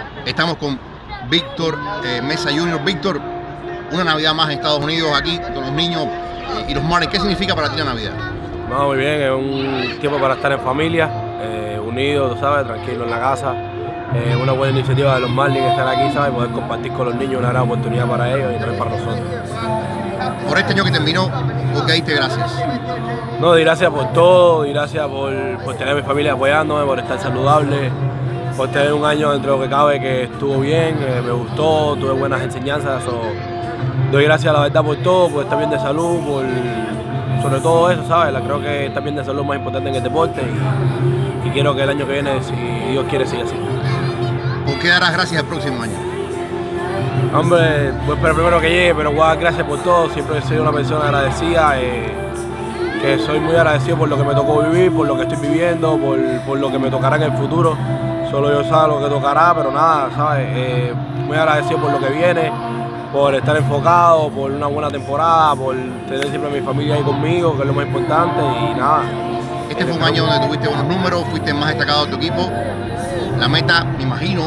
Estamos con Víctor Mesa Jr. Víctor, una Navidad más en Estados Unidos, aquí con los niños y los Marlins. ¿Qué significa para ti la Navidad? No, muy bien, es un tiempo para estar en familia, unidos, ¿sabes? Tranquilos en la casa. Una buena iniciativa de los Marlins estar aquí, ¿sabes? Poder compartir con los niños, una gran oportunidad para ellos y también para nosotros. Por este año que terminó, ¿por qué diste gracias? No, di gracias por todo, di gracias por tener a mi familia apoyándome, por estar saludable, por tener un año dentro de lo que cabe que estuvo bien, me gustó, tuve buenas enseñanzas. Doy gracias, la verdad, por todo, por estar bien de salud, sobre todo eso, ¿sabes? Creo que estar bien de salud es más importante en el deporte y quiero que el año que viene, si Dios quiere, siga así. ¿Por qué darás gracias el próximo año? Hombre, voy a esperar primero que llegue, pero voy a dar gracias por todo. Siempre he sido una persona agradecida, que soy muy agradecido por lo que me tocó vivir, por lo que estoy viviendo, por lo que me tocará en el futuro. Solo yo sé lo que tocará, pero nada, ¿sabes? Muy agradecido por lo que viene, por estar enfocado, por una buena temporada, por tener siempre a mi familia ahí conmigo, que es lo más importante, y nada. Este fue un año donde tuviste buenos números, fuiste el más destacado de tu equipo. La meta, me imagino,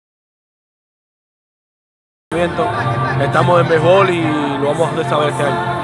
Estamos en béisbol y lo vamos a saber este año.